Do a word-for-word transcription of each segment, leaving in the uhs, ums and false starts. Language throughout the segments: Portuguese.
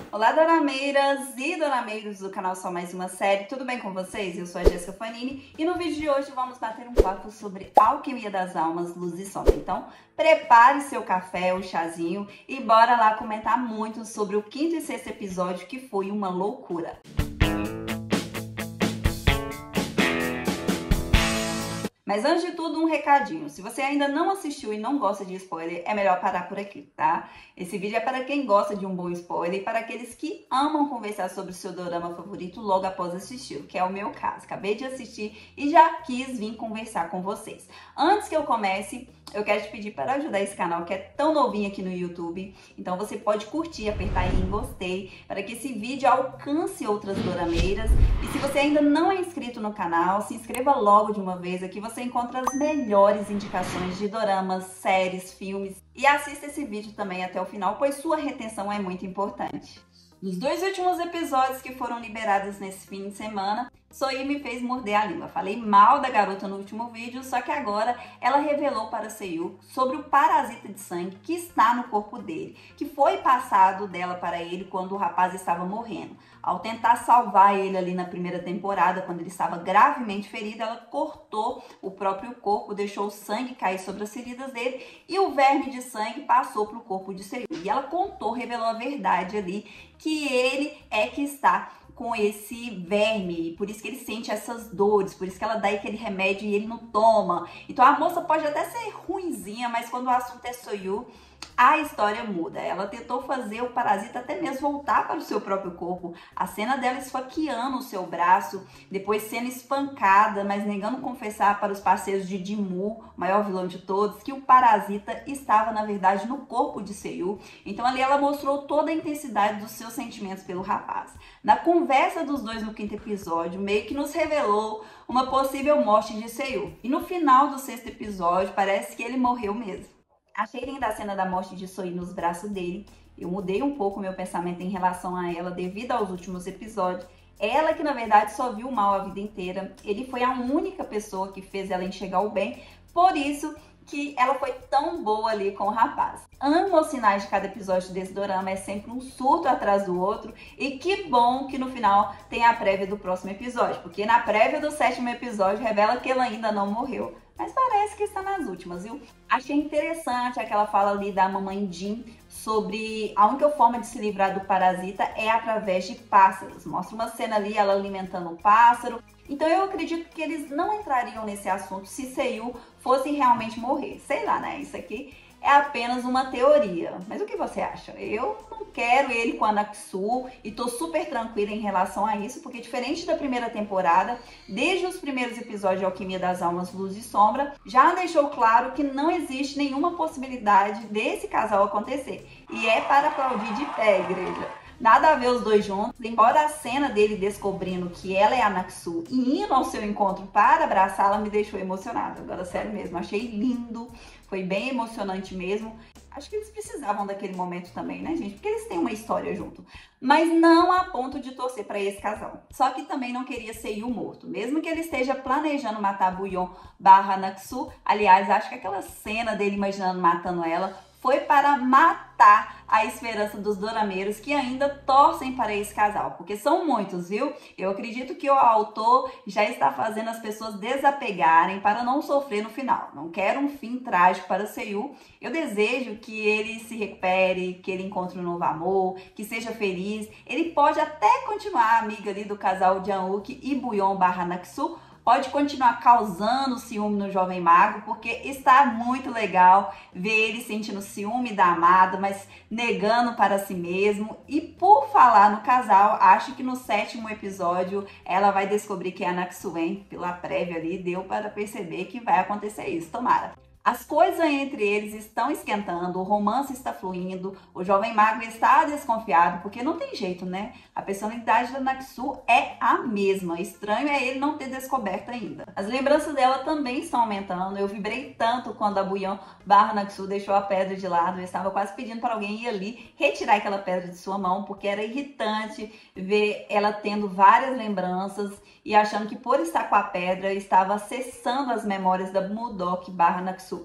Olá, dorameiras e dorameiros do canal Só Mais Uma Série, tudo bem com vocês? Eu sou a Jéssica Fanini e no vídeo de hoje vamos bater um papo sobre Alquimia das Almas, Luz e Sombra. Então, prepare seu café, o chazinho e bora lá comentar muito sobre o quinto e sexto episódio, que foi uma loucura. Mas antes de tudo, um recadinho. Se você ainda não assistiu e não gosta de spoiler, é melhor parar por aqui, tá? Esse vídeo é para quem gosta de um bom spoiler e para aqueles que amam conversar sobre o seu dorama favorito logo após assistir, que é o meu caso. Acabei de assistir e já quis vir conversar com vocês. Antes que eu comece, eu quero te pedir para ajudar esse canal que é tão novinho aqui no YouTube. Então você pode curtir, apertar aí em gostei, para que esse vídeo alcance outras dorameiras. E se você ainda não é inscrito no canal, se inscreva logo de uma vez. Aqui você encontra as melhores indicações de doramas, séries, filmes. E assista esse vídeo também até o final, pois sua retenção é muito importante. Nos dois últimos episódios que foram liberados nesse fim de semana, Soyu me fez morder a língua. Falei mal da garota no último vídeo, só que agora ela revelou para Soyu sobre o parasita de sangue que está no corpo dele, que foi passado dela para ele quando o rapaz estava morrendo. Ao tentar salvar ele ali na primeira temporada, quando ele estava gravemente ferido, ela cortou o próprio corpo, deixou o sangue cair sobre as feridas dele e o verme de sangue passou para o corpo de Soyu. E ela contou, revelou a verdade ali, que ele é que está com esse verme, por isso que ele sente essas dores, por isso que ela dá aquele remédio e ele não toma. Então a moça pode até ser ruinzinha, mas quando o assunto é Soyu, a história muda. Ela tentou fazer o parasita até mesmo voltar para o seu próprio corpo. A cena dela esfaqueando o seu braço, depois sendo espancada, mas negando confessar para os parceiros de Jimu, o maior vilão de todos, que o parasita estava, na verdade, no corpo de Soyu. Então ali ela mostrou toda a intensidade dos seus sentimentos pelo rapaz. Na conversa dos dois no quinto episódio, meio que nos revelou uma possível morte de Soyu. E no final do sexto episódio, parece que ele morreu mesmo. Achei linda a cena da morte de Soyu nos braços dele. Eu mudei um pouco meu pensamento em relação a ela devido aos últimos episódios. Ela que na verdade só viu o mal a vida inteira. Ele foi a única pessoa que fez ela enxergar o bem. Por isso que ela foi tão boa ali com o rapaz. Amo os sinais de cada episódio desse dorama, é sempre um surto atrás do outro. E que bom que no final tem a prévia do próximo episódio, porque na prévia do sétimo episódio revela que ela ainda não morreu. Mas parece que está nas últimas, viu? Achei interessante aquela fala ali da mamãe Jin sobre a única forma de se livrar do parasita é através de pássaros. Mostra uma cena ali, ela alimentando um pássaro. Então eu acredito que eles não entrariam nesse assunto se Soyu fosse realmente morrer. Sei lá, né? Isso aqui é apenas uma teoria. Mas o que você acha? Eu não quero ele com a Naksu e tô super tranquila em relação a isso, porque diferente da primeira temporada, desde os primeiros episódios de Alquimia das Almas, Luz e Sombra, já deixou claro que não existe nenhuma possibilidade desse casal acontecer. E é para aplaudir de pé, igreja. Nada a ver os dois juntos, embora a cena dele descobrindo que ela é a Naksu e indo ao seu encontro para abraçá-la me deixou emocionada. Agora, sério mesmo, achei lindo, foi bem emocionante mesmo. Acho que eles precisavam daquele momento também, né, gente? Porque eles têm uma história junto. Mas não a ponto de torcer para esse casal. Só que também não queria Soyu morto. Mesmo que ele esteja planejando matar Buyon barra Naksu. Aliás, acho que aquela cena dele imaginando matando ela foi para matar a esperança dos dorameiros que ainda torcem para esse casal, porque são muitos, viu? Eu acredito que o autor já está fazendo as pessoas desapegarem para não sofrer no final. Não quero um fim trágico para Soyu. Eu desejo que ele se recupere, que ele encontre um novo amor, que seja feliz. Ele pode até continuar amiga ali do casal Jang-wook e Buyon barra Naksu, pode continuar causando ciúme no jovem mago, porque está muito legal ver ele sentindo ciúme da amada, mas negando para si mesmo. E por falar no casal, acho que no sétimo episódio ela vai descobrir que é a Naksu, hein? Pela prévia ali, deu para perceber que vai acontecer isso, tomara. As coisas entre eles estão esquentando, o romance está fluindo, o jovem mago está desconfiado, porque não tem jeito, né? A personalidade da Naksu é a mesma, estranho é ele não ter descoberto ainda. As lembranças dela também estão aumentando, eu vibrei tanto quando a Buyon barra Naksu deixou a pedra de lado, eu estava quase pedindo para alguém ir ali retirar aquela pedra de sua mão, porque era irritante ver ela tendo várias lembranças e achando que por estar com a pedra estava acessando as memórias da Mudok barra Naksu.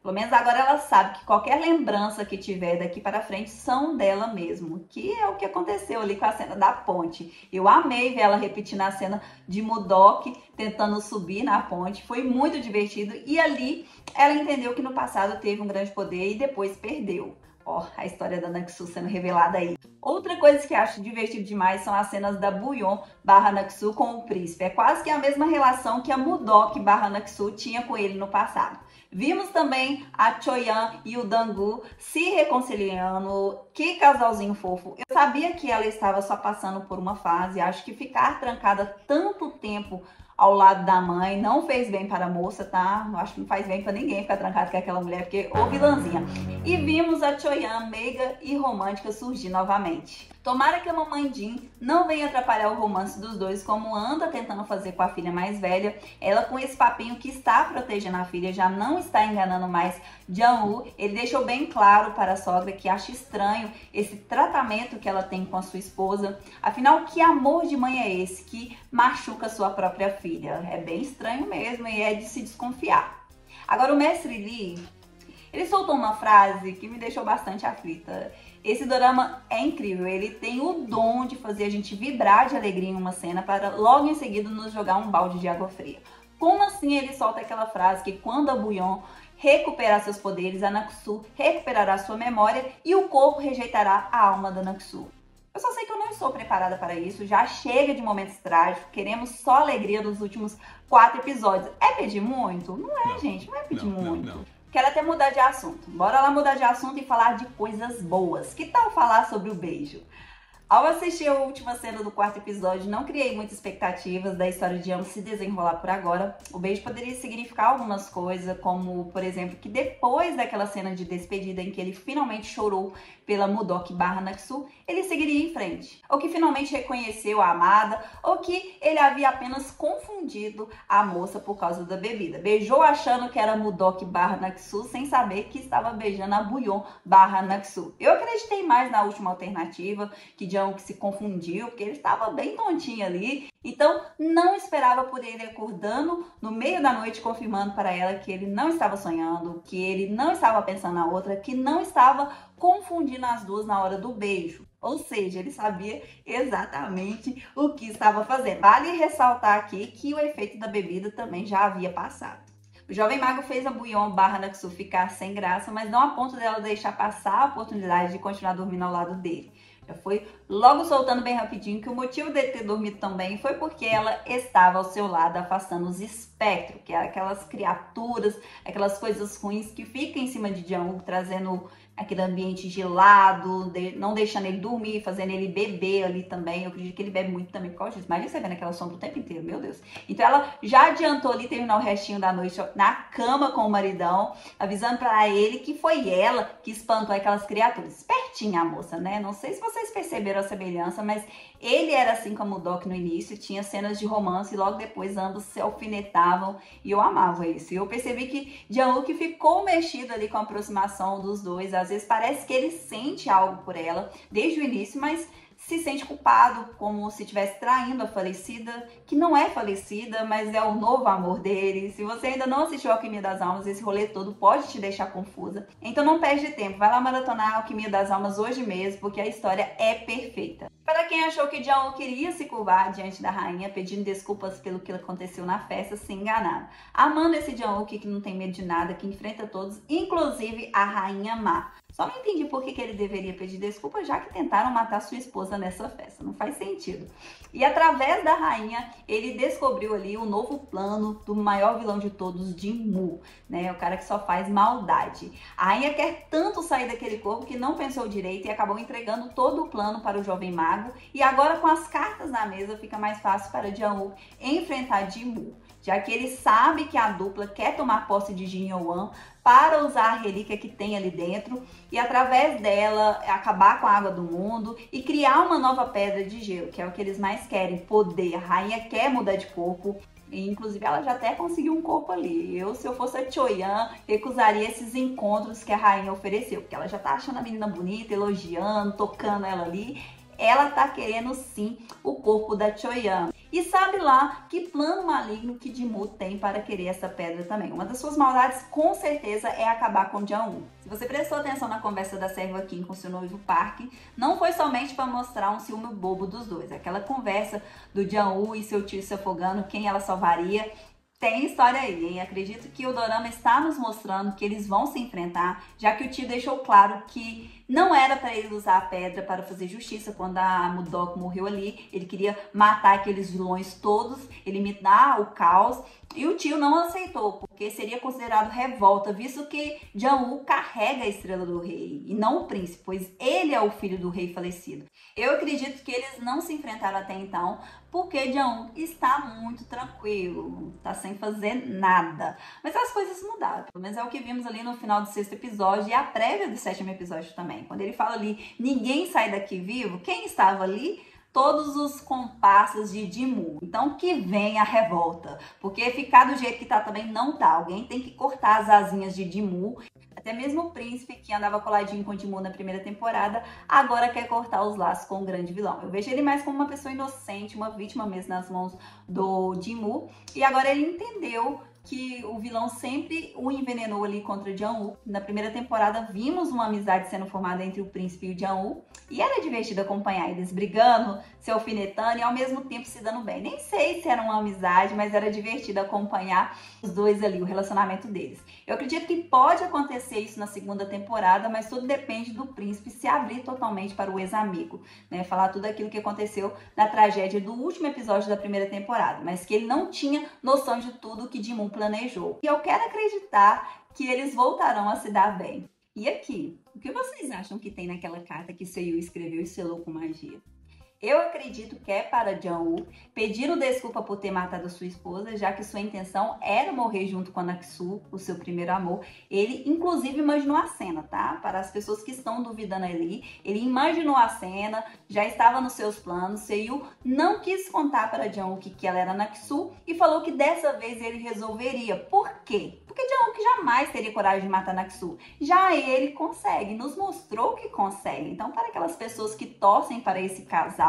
Pelo menos agora ela sabe que qualquer lembrança que tiver daqui para frente são dela mesmo, que é o que aconteceu ali com a cena da ponte. Eu amei ver ela repetindo a cena de Mudok tentando subir na ponte, foi muito divertido e ali ela entendeu que no passado teve um grande poder e depois perdeu. Ó, oh, a história da Naksu sendo revelada aí. Outra coisa que acho divertido demais são as cenas da Buyon barra Naksu com o príncipe. É quase que a mesma relação que a Mudok barra Naksu tinha com ele no passado. Vimos também a Choyan e o Dangu se reconciliando. Que casalzinho fofo. Eu sabia que ela estava só passando por uma fase. Acho que ficar trancada tanto tempo ao lado da mãe não fez bem para a moça, tá? Eu acho que não faz bem para ninguém ficar trancado com aquela mulher, porque ô vilãzinha. E vimos a Choyan meiga e romântica surgir novamente. Tomara que a mamãe Jin não venha atrapalhar o romance dos dois, como anda tentando fazer com a filha mais velha. Ela, com esse papinho que está protegendo a filha, já não está enganando mais Jang-woo. Ele deixou bem claro para a sogra que acha estranho esse tratamento que ela tem com a sua esposa. Afinal, que amor de mãe é esse que machuca sua própria filha? É bem estranho mesmo e é de se desconfiar. Agora, o mestre Lee, ele soltou uma frase que me deixou bastante aflita. Esse dorama é incrível, ele tem o dom de fazer a gente vibrar de alegria em uma cena para logo em seguida nos jogar um balde de água fria. Como assim ele solta aquela frase que quando a Buyon recuperar seus poderes, a Naksu recuperará sua memória e o corpo rejeitará a alma da Naksu? Eu só sei que eu não estou preparada para isso, já chega de momentos trágicos, queremos só alegria dos últimos quatro episódios. É pedir muito? Não é, não, gente, não é pedir não, muito. Não, não. Quero até mudar de assunto. Bora lá mudar de assunto e falar de coisas boas. Que tal falar sobre o beijo? Ao assistir a última cena do quarto episódio, não criei muitas expectativas da história de ambos se desenrolar por agora. O beijo poderia significar algumas coisas, como, por exemplo, que depois daquela cena de despedida em que ele finalmente chorou pela Mudok barra Naksu, ele seguiria em frente. Ou que finalmente reconheceu a amada, ou que ele havia apenas confundido a moça por causa da bebida. Beijou achando que era Mudok barra Naksu, sem saber que estava beijando a Buyon barra Naksu. Eu acreditei mais na última alternativa, que que se confundiu, porque ele estava bem tontinho ali, então não esperava por ele acordando no meio da noite, confirmando para ela que ele não estava sonhando, que ele não estava pensando na outra, que não estava confundindo as duas na hora do beijo. Ou seja, ele sabia exatamente o que estava fazendo. Vale ressaltar aqui que o efeito da bebida também já havia passado. O jovem mago fez a Buyon barra Naksu ficar sem graça, mas não a ponto dela deixar passar a oportunidade de continuar dormindo ao lado dele. Já foi logo soltando bem rapidinho que o motivo dele ter dormido também foi porque ela estava ao seu lado afastando os espectros, que é aquelas criaturas, aquelas coisas ruins que ficam em cima de Jang-woo, trazendo aquele ambiente gelado, de, não deixando ele dormir, fazendo ele beber ali também. Eu acredito que ele bebe muito também por causa disso. Mas você vê naquela sombra o tempo inteiro, meu Deus. Então ela já adiantou ali terminar o restinho da noite na cama com o maridão, avisando pra ele que foi ela que espantou aquelas criaturas. Espertinha a moça, né? Não sei se vocês perceberam a semelhança, mas ele era assim como o Doc no início, tinha cenas de romance e logo depois ambos se alfinetavam e eu amava isso. E eu percebi que Jang-woo ficou mexido ali com a aproximação dos dois. Às vezes parece que ele sente algo por ela desde o início, mas se sente culpado, como se estivesse traindo a falecida, que não é falecida, mas é o novo amor dele. Se você ainda não assistiu Alquimia das Almas, esse rolê todo pode te deixar confusa. Então não perde tempo, vai lá maratonar Alquimia das Almas hoje mesmo, porque a história é perfeita. Para quem achou que Jang-woo queria se curvar diante da rainha, pedindo desculpas pelo que aconteceu na festa, se enganaram. Amando esse Jang-woo que não tem medo de nada, que enfrenta todos, inclusive a rainha má. Só não entendi por que, que ele deveria pedir desculpa, já que tentaram matar sua esposa nessa festa. Não faz sentido. E através da rainha, ele descobriu ali o novo plano do maior vilão de todos, Jin-woo, né? O cara que só faz maldade. A rainha quer tanto sair daquele corpo que não pensou direito e acabou entregando todo o plano para o jovem mago. E agora, com as cartas na mesa, fica mais fácil para Jang-woo enfrentar Jin-woo, já que ele sabe que a dupla quer tomar posse de Jin Yoan para usar a relíquia que tem ali dentro e através dela acabar com a água do mundo e criar uma nova pedra de gelo, que é o que eles mais querem, poder. A rainha quer mudar de corpo e inclusive ela já até conseguiu um corpo ali. Eu, se eu fosse a Choyan, recusaria esses encontros que a rainha ofereceu, porque ela já tá achando a menina bonita, elogiando, tocando ela ali. ela tá querendo sim o corpo da Choyang. E sabe lá que plano maligno que Jimu tem para querer essa pedra também. Uma das suas maldades, com certeza, é acabar com Jang-woo. Se você prestou atenção na conversa da serva Kim com seu noivo Park, não foi somente para mostrar um ciúme bobo dos dois. Aquela conversa do Jang-woo e seu tio se afogando, quem ela salvaria, tem história aí, hein? Acredito que o dorama está nos mostrando que eles vão se enfrentar, já que o tio deixou claro que não era para ele usar a pedra para fazer justiça quando a Mudok morreu ali. Ele queria matar aqueles vilões todos, eliminar o caos. E o tio não aceitou, porque seria considerado revolta, visto que Jang-woo carrega a estrela do rei, e não o príncipe, pois ele é o filho do rei falecido. Eu acredito que eles não se enfrentaram até então, porque Jang-woo está muito tranquilo, tá sem fazer nada. Mas as coisas mudaram, pelo menos é o que vimos ali no final do sexto episódio e a prévia do sétimo episódio também. Quando ele fala ali, ninguém sai daqui vivo, quem estava ali? Todos os comparsas de Jimu. Então que vem a revolta, porque ficar do jeito que tá também não tá. Alguém tem que cortar as asinhas de Jimu. Até mesmo o príncipe, que andava coladinho com Jimu na primeira temporada, agora quer cortar os laços com o grande vilão. Eu vejo ele mais como uma pessoa inocente, uma vítima mesmo nas mãos do Jimu. E agora ele entendeu que o vilão sempre o envenenou ali contra Jang-woo. Na primeira temporada vimos uma amizade sendo formada entre o príncipe e o Jang-woo, e era divertido acompanhar eles brigando, se alfinetando e ao mesmo tempo se dando bem. Nem sei se era uma amizade, mas era divertido acompanhar os dois ali, o relacionamento deles. Eu acredito que pode acontecer isso na segunda temporada, mas tudo depende do príncipe se abrir totalmente para o ex-amigo, né? Falar tudo aquilo que aconteceu na tragédia do último episódio da primeira temporada, mas que ele não tinha noção de tudo que Jimu planejou. E eu quero acreditar que eles voltarão a se dar bem. E aqui, o que vocês acham que tem naquela carta que Seo escreveu e selou com magia? Eu acredito que é para Jang-woo pedir desculpa por ter matado sua esposa, já que sua intenção era morrer junto com a Naksu, o seu primeiro amor. Ele, inclusive, imaginou a cena, tá? Para as pessoas que estão duvidando ali, ele imaginou a cena, já estava nos seus planos. Seo não quis contar para Jang-woo que, que ela era Naksu e falou que dessa vez ele resolveria. Por quê? Porque Jang-woo jamais teria coragem de matar Naksu. Já ele consegue, nos mostrou que consegue. Então, para aquelas pessoas que torcem para esse casal,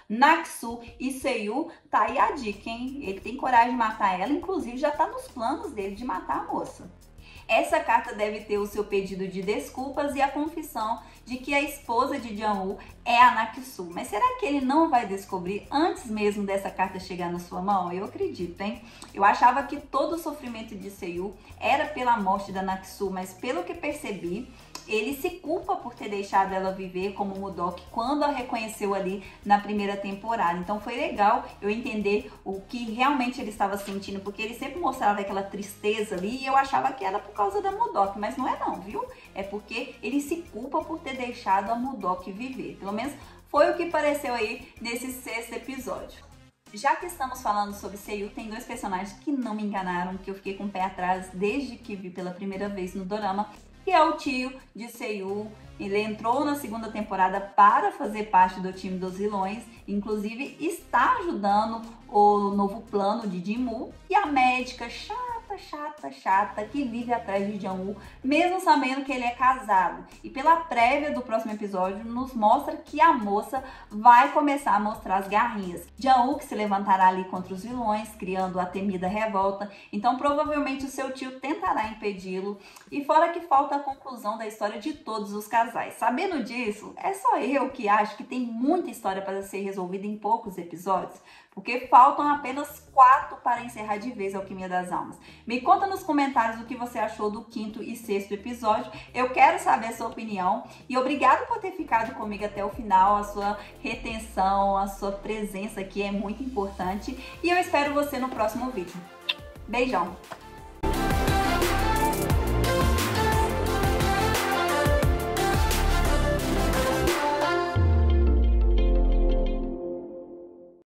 Naksu e Seo, tá aí a dica, hein? Ele tem coragem de matar ela, inclusive já tá nos planos dele de matar a moça. Essa carta deve ter o seu pedido de desculpas e a confissão de que a esposa de Jang-woo é a Naksu. Mas será que ele não vai descobrir antes mesmo dessa carta chegar na sua mão? Eu acredito, hein? Eu achava que todo o sofrimento de Seo era pela morte da Naksu, mas pelo que percebi, ele se culpa por ter deixado ela viver como Mudok quando a reconheceu ali na primeira temporada. Então foi legal eu entender o que realmente ele estava sentindo, porque ele sempre mostrava aquela tristeza ali e eu achava que era por causa da Mudok, mas não é não, viu? É porque ele se culpa por ter deixado a Mudok viver. Pelo menos foi o que pareceu aí nesse sexto episódio. Já que estamos falando sobre Seo, tem dois personagens que não me enganaram, que eu fiquei com o pé atrás desde que vi pela primeira vez no dorama, que é o tio de Seo. Ele entrou na segunda temporada para fazer parte do time dos vilões, inclusive está ajudando o novo plano de Jimu. E a médica chata, chata, chata, que vive atrás de Jang-woo, mesmo sabendo que ele é casado. E pela prévia do próximo episódio, nos mostra que a moça vai começar a mostrar as garrinhas. Jang-woo que se levantará ali contra os vilões, criando a temida revolta. Então provavelmente o seu tio tentará impedi-lo. E fora que falta a conclusão da história de todos os casais. Sabendo disso, é só eu que acho que tem muita história para ser resolvida em poucos episódios, porque faltam apenas quatro para encerrar de vez a Alquimia das Almas. Me conta nos comentários o que você achou do quinto e sexto episódio. Eu quero saber a sua opinião. E obrigado por ter ficado comigo até o final. A sua retenção, a sua presença aqui é muito importante. E eu espero você no próximo vídeo. Beijão!